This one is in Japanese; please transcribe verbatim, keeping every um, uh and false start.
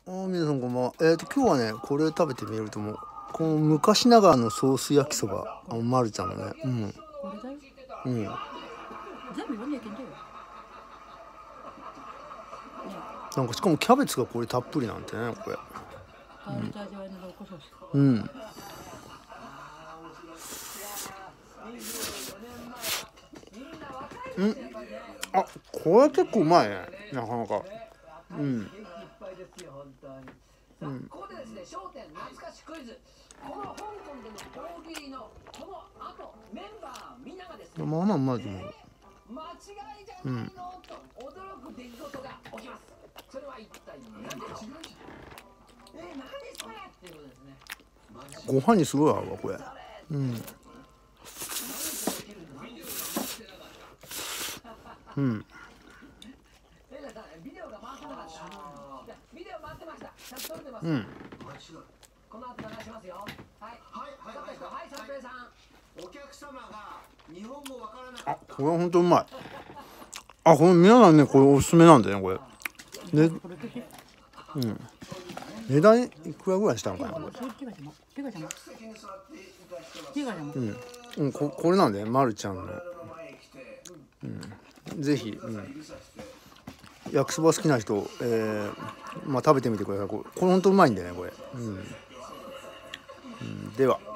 あー皆さんこんばんは。えっと今日はねこれ食べてみるともうこの昔ながらのソース焼きそば、あまるちゃんのね、うんこれだよ。 うん、 全部読んでいけんだよ。ね、 なんかしかもキャベツがこれたっぷりなんてねこれ。 香りと味わいのロコソース。 うん。うん。あ、これ結構うまいね。なかなか。うん。うん。 ここでですね、笑点懐かしクイズ。この香港での大喜利のこの後メンバーみんながですね、 まあまあうまいと思う。 間違いじゃないのと驚く出来事が起きます。それは一体何でしょう。えー、何それっていうことですね。 ご飯にすごい合うわこれ。うん。うん。 ビデオが回ってなかった。ビデオ回ってました。ちゃんと撮れてます。 うん。 この後流しますよ。はい。はいはいはいはい。三平さん。お客様が日本語わからなかった。 あ、これは本当うまい。あ、これ皆さんねこれおすすめなんだよねこれ。ね。うん。値段いくらぐらいしたのかなこれ。うん。うん、ここれなんだよまるちゃんの。うん。ぜひ、うん。焼きそば好きな人、えー、まあ食べてみてください。これ、これ本当うまいんでねこれ。うん。うん、では。